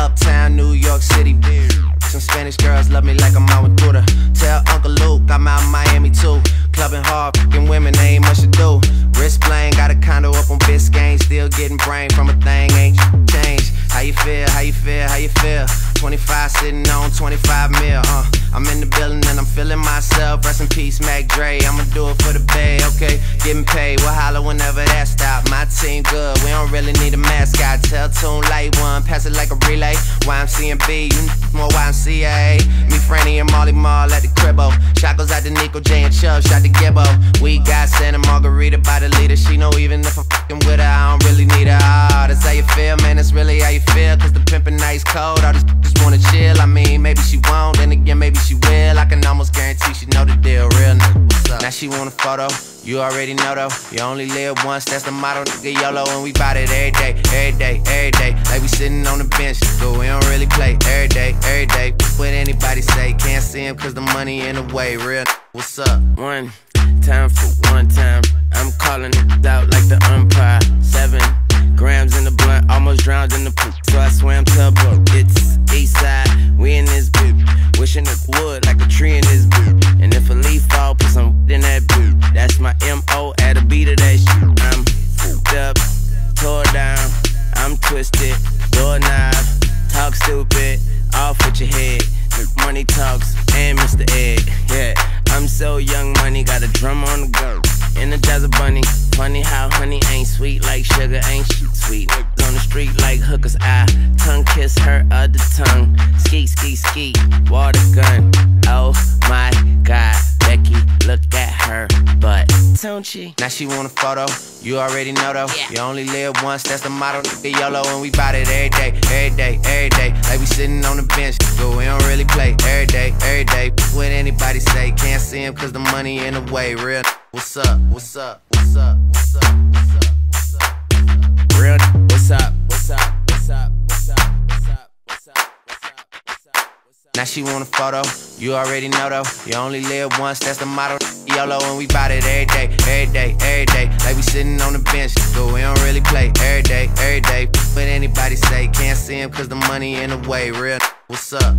Uptown, New York City. Some Spanish girls love me like I'm out with Duda. Tell Uncle Luke I'm out in Miami too. Clubbing hard, fucking women, ain't much to do. Wrist bling, got a condo up on Biscayne. Still getting brain from a thing, ain't changed. How you feel, how you feel, how you feel? 25 sitting on 25 mil, I'm in the building and I'm feeling myself. Rest in peace, Mac Dre, I'ma do it for the bay, okay? Getting paid, we'll holler whenever that stop. My team good, we don't really need a mascot. Tell Tune Light One, pass it like a relay. YMC and B, you more YMCA. Me, Franny, and Molly Mall at the cribbo. Shot goes out to Nico, J, and Chubb, shot to Gibbo. We got Santa Margarita by the leader. She know even if I'm fucking with her, I don't really need her. Oh, that's how you feel, man, that's really how you feel. Cause the pimpin' nice cold, all these just wanna chill. I mean, maybe she won't, then again, maybe she will. I can almost guarantee she know the deal, real nigga, what's up? Now she want a photo, you already know though. You only live once, that's the motto, nigga, YOLO. And we bout it every day, every day, every day. Like we sitting on the bench, but we don't really play every day, every day. What anybody say, can't see him cause the money in the way, real nigga, what's up? One time for one time, I'm calling it out like the umpire. 7 grams in the blunt, almost drowned in the poop, so I swam to a boat. It's east side, we in this boot, wishing it would like a tree in this boot. And if a leaf fall, put some wood in that boot. That's my M.O. at a beat of that shit. I'm fucked up, tore down, I'm twisted, doorknob, talk stupid, off with your head. Money talks and Mr. Ed, yeah. I'm so young money, got a drum on the go. Energize a bunny, funny how honey ain't sweet like sugar, ain't she sweet. On the street like hookers, I tongue kiss her other tongue. Ski, ski, ski, water gun. Oh my God, Becky, look at her butt, don't she? Now she want a photo, you already know though. Yeah. You only live once, that's the motto, nigga, YOLO. And we bout it every day, every day, every day. Like we sitting on the bench, but we don't really play every day, every day. What anybody say, can't see him cause the money in the way, real. What's up? What's up? What's up? What's up? What's up? What's up? Real. What's up? What's up? What's up? What's up? What's up? What's up? What's up? Now she want a photo, you already know though. You only live once, that's the motto, YOLO. And we bout it every day, every day, every day. Like we sitting on the bench, but we don't really play every day, every day. What anybody say, can't see him cause the money in the way, real. What's up?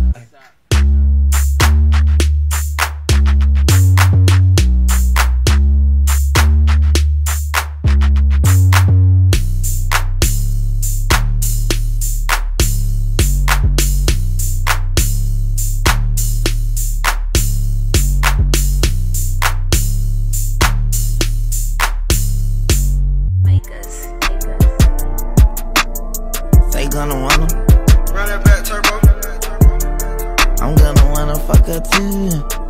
Gonna wanna run that back turbo. I'm gonna wanna fuck her too.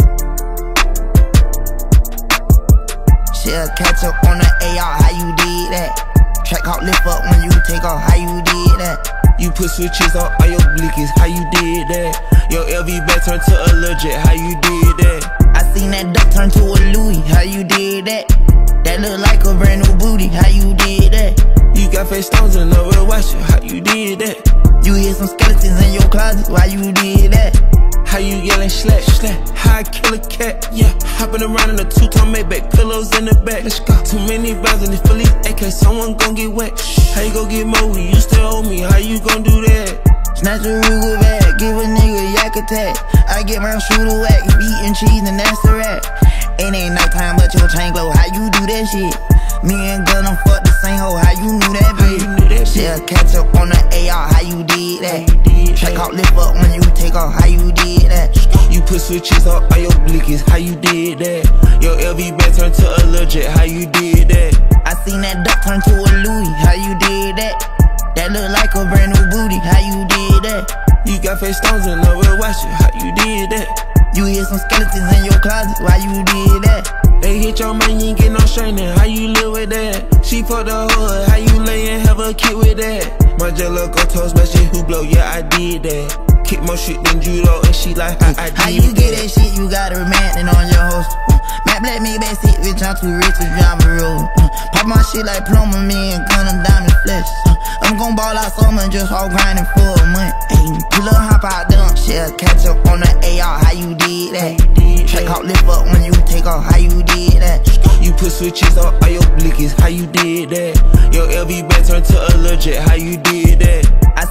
She'll catch up on the AR, how you did that? Track hawk lift up when you take off, how you did that? You put switches on all your blickies, how you did that? Your LV back turned to a legit, how you did that? I seen that duck turn to a Louis, how you did that? That look like a brand new booty, how you did that? You got face stones and no real watch it, how you did that? You hear some skeletons in your closet, why you did that? How you yelling slap, slap, how I kill a cat, yeah. Hopping around in a two-tone Maybach, pillows in the back, let's go. Too many rounds in the Philly AK, someone gon' get wet. How you gon' get more when you still owe me, how you gon' do that? Snatch a Ruger bag, give a nigga yak attack. I get my shooter whack, beef and cheese and that's the rat. It ain't nighttime but your chain glow, how you do that shit? Me and Gunna fuck the same hoe, how you knew that bitch? She'll catch up on the AR, how you did that? Track hawk lift up when you take off, how you did that? You put switches on all your blickies, how you did that? Your LV back turned to a legit, how you did that? I seen that duck turn to a Louis, how you did that? That look like a brand new booty, how you did that? You got face stones and no real watch it, how you did that? You hear some skeletons in your closet, why you did that? They hit your man, you ain't get no straightening, how you live with that? She fucked the hood, how you lay and have a kid with that? My jello go toast, but shit who blow, yeah I did that. Kick more shit than judo and she like how I did. How you get that shit, you got a man on your host. Matt Black me back seat, bitch, I'm too rich to drive a road. Pop my shit like plumber, me and Gunna diamond flesh. I'm gon' ball out summer, just all grinding for a month. Ayy, pull up, hop out, dump, she'll catch up on the AR, how you did that? Track hawk lift up when you take off, how you did that? You put switches on all your blickies, how you did that? Your LV back turned to a legit, how you did that? I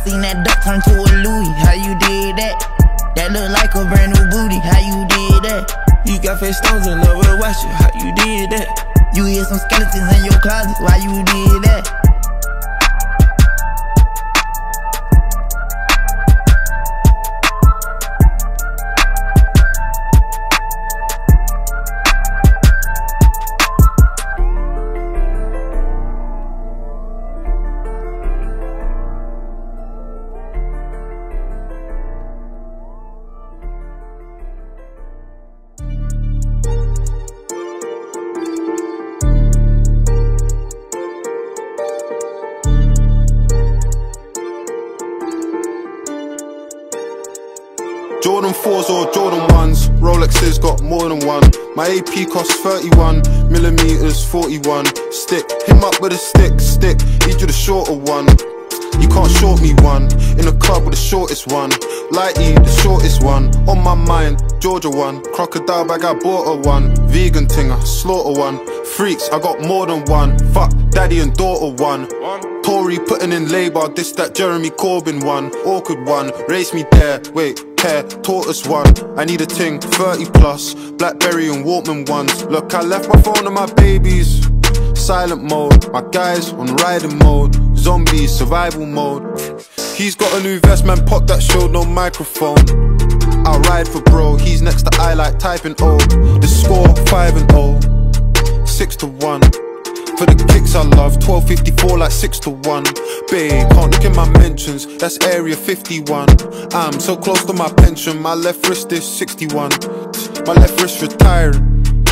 seen that duck turn to a Louis. How you did that? That look like a brand new booty. How you did that? You got face stones and never watch it. How you did that? You hear some skeletons in your closet. Why you did that? Jordan 4s or Jordan 1s, Rolexes got more than one. My AP costs 31mm, 41 stick. Him up with a stick, need you the shorter one. You can't short me one, in the club with the shortest one. Lighty, the shortest one, on my mind, Georgia one. Crocodile bag, I bought her one. Vegan thing, I slaughter one. Freaks, I got more than one. Fuck, daddy and daughter one. Tory putting in labour, this that Jeremy Corbyn one. Awkward one, race me there, wait, hair, tortoise one. I need a ting, 30 plus, Blackberry and Walkman ones. Look, I left my phone and my babies silent mode, my guys on riding mode. Zombies, survival mode. He's got a new vest, man, pop that show, no microphone. I'll ride for bro, he's next to I like typing O. The score, 5-0, 6-1. For the kicks I love, 12.54 like 6-1. Babe, can't look in my mentions, that's area 51. I'm so close to my pension, my left wrist is 61. My left wrist retiring.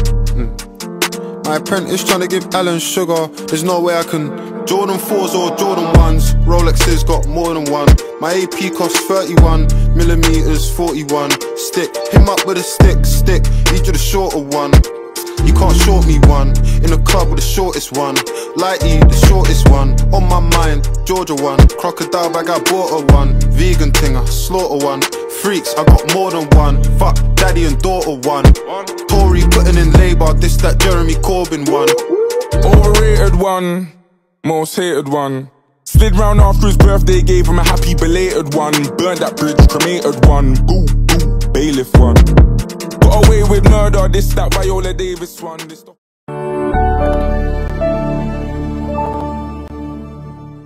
My apprentice trying to give Alan sugar, there's no way I can. Jordan 4s or Jordan 1s, Rolexes got more than one. My AP costs 31mm, 41 stick. Him up with a stick, need you the shorter one. You can't short me one, in the club with the shortest one. Lighty, the shortest one, on my mind, Georgia one. Crocodile bag, I bought her one. Vegan thing, I slaughter one. Freaks, I got more than one. Fuck, daddy and daughter one. Tory putting in labour, this that Jeremy Corbyn one. Overrated one, most hated one. Slid round after his birthday, gave him a happy belated one. Burned that bridge, cremated one. Boo, boo, bailiff one. Got away with murder, this that Viola Davis one.